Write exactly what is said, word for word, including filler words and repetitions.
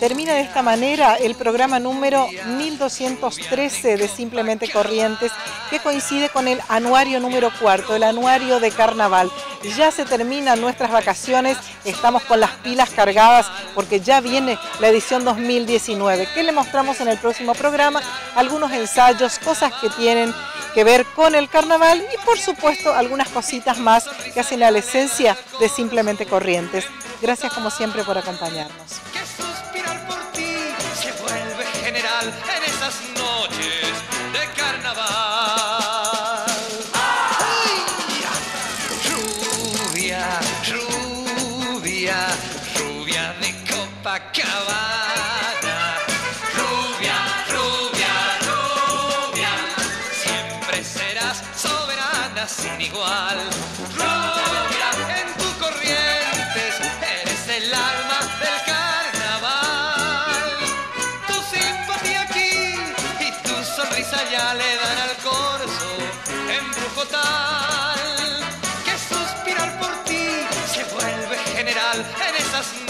Termina de esta manera el programa número mil doscientos trece de Simplemente Corrientes, que coincide con el anuario número cuarto, el anuario de carnaval. Ya se terminan nuestras vacaciones, estamos con las pilas cargadas porque ya viene la edición dos mil diecinueve. ¿Qué le mostramos en el próximo programa? Algunos ensayos, cosas que tienen que ver con el carnaval y por supuesto algunas cositas más que hacen a la esencia de Simplemente Corrientes. Gracias como siempre por acompañarnos. Que suspirar por ti se vuelve general en esas noches de carnaval. ¡Ay! Rubia, rubia, rubia de Copacabana. Rubia, rubia, rubia, siempre serás soberana sin igual. Rubia, en tu Corrientes eres el alma del carnaval. Tu simpatía aquí y tu sonrisa ya le dan al corso embrujo tal que suspirar por ti se vuelve general en esas